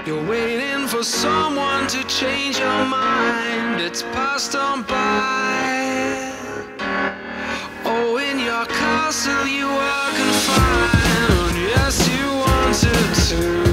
You're waiting for someone to change your mind. It's passed on by. Oh, in your castle you are confined. And yes, you wanted to.